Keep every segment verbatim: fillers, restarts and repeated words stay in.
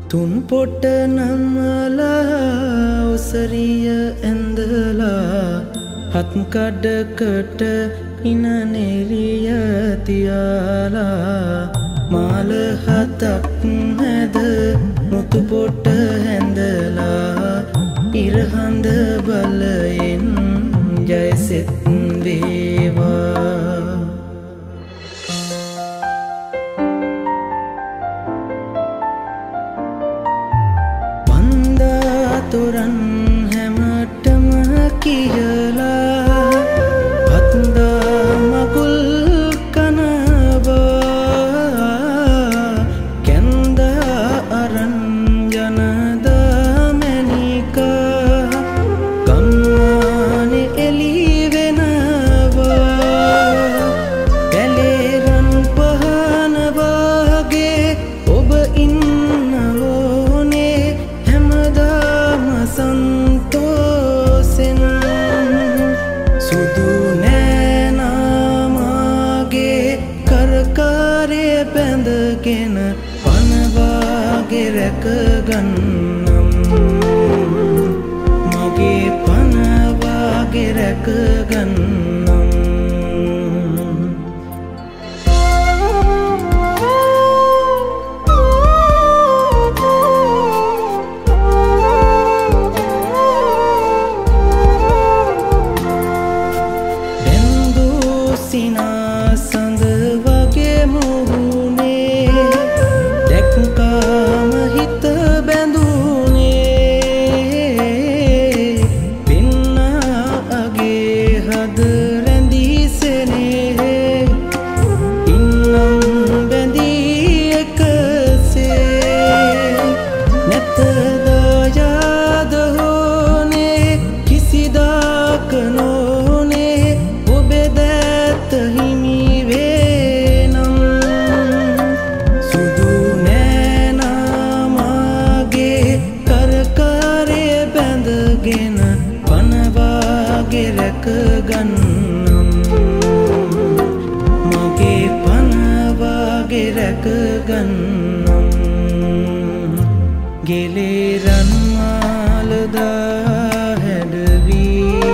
තුන් පොට නම්මලා ඔසරිය ඇඳලා හත් කඩකට ඉන නෙරිය තියාලා මාල හතක් නැද මුතු පොට හැඳලා ඉරහඳ බලයෙන් ජයසෙත් වේවා. තොරන් හැමටම කියලා හත්දා මකුල් කනවා කැන්දා අරන් ජනදා මැනිකා ගම්මානෙ එලි වෙනවා පැලේරන් පහන වගේ ඔබ ඉන්නවෝනේ संतोषෙන් සුදු නෑනාමාගේ කරකාරේ බැඳගෙන පනවාගේ රැකගන්නම් මගේ පනවාගේ රැකගන්නම්. සිනා සඳ වගේ මුහුණේ දැක්කාම හිත බැඳුනේ පින්නාගේ හද රැඳීසෙනේ ඉන්නම් බැඳී එකසේ නැත දායාද හෝනේ කිසිදාක නොනේ හිමි වේනම් සුදු නෑනාමාගේ කරකාරේ බැඳගෙන පනවාගේ රැකගන්නම් මගේ පනවාගේ රැකගන්නම්. ගෙලේරන් මාලදා හැඩවී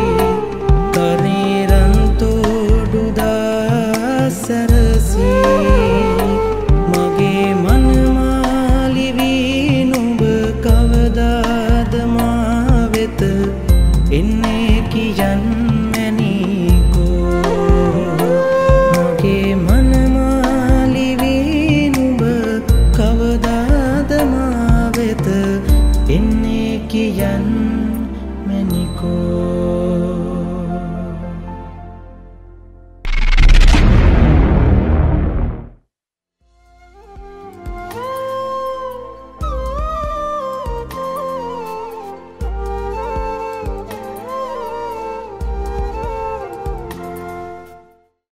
මගේ මනමාලිවී නුඹ කවදාද මා වෙත එන්නේ කියන්න